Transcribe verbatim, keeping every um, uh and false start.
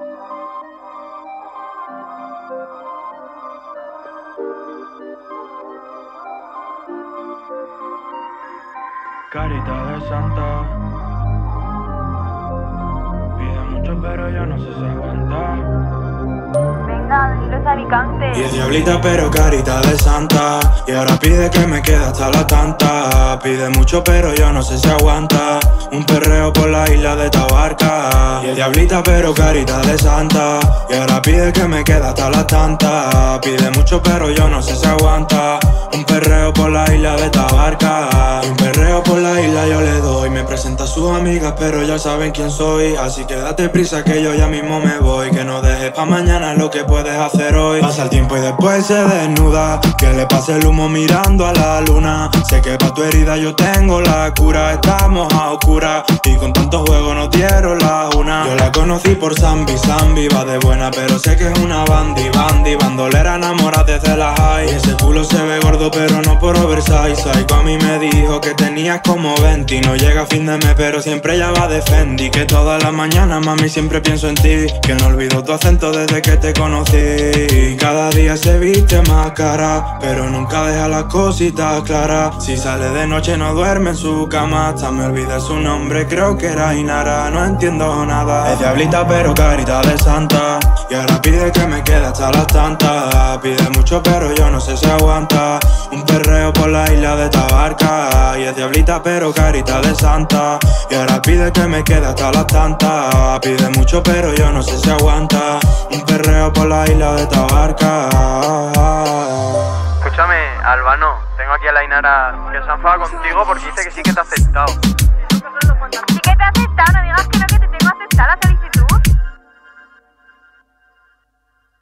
Carita de santa, pide mucho pero yo no sé si aguanta. Venga, dilo esa Alicante. Y es diablita pero carita de santa, y ahora pide que me quede hasta la tanta. Pide mucho pero yo no sé si aguanta, un perreo por la isla de Tabarca. Y es diablita pero carita de santa, y ahora pide que me quede hasta la tanta. Pide mucho pero yo no sé si aguanta, un perreo por la isla de Tabarca. Un perreo por la isla yo le doy, me presenta a sus amigas pero ya saben quién soy. Así que date prisa que yo ya mismo me voy, que no dejes pa' mañana lo que puedes hacer hoy. Pasa el tiempo y después se desnuda, que le pase el humo mirando a la luna. Sé que pa' tu herida yo tengo la cura, estamos a oscuras y con tanto juego no dieron la una. Yo la conocí por Zambi, Zambi va de buena pero sé que es una bandi, bandi, bandolera enamorada desde la high. Y ese culo se ve gordo pero no por oversize. Psycho a mí me dijo que tenías como veinte y no llega a fin de mes pero siempre ella va de Fendi. Que todas las mañanas mami siempre pienso en ti, que no olvido tu acento desde que te conocí. Cada día se viste más cara pero nunca deja las cositas claras. Si sale de noche no duerme en su cama, hasta me olvidé su nombre, creo que era Inara. No entiendo nada, es diablita pero carita de santa, y ahora pide que me quede hasta las tantas. Pide mucho pero yo no sé si aguanta, un perreo por la isla de Tabarca. Y es diablita pero carita de santa, y ahora pide que me quede hasta las tantas. Pide mucho pero yo no sé si aguanta, un perreo por la isla de Tabarca. Escúchame, Albano, tengo aquí a la Inara que se enfada contigo porque dice que sí que te ha aceptado. Sí que te ha aceptado, no digas que no, que te tengo aceptada.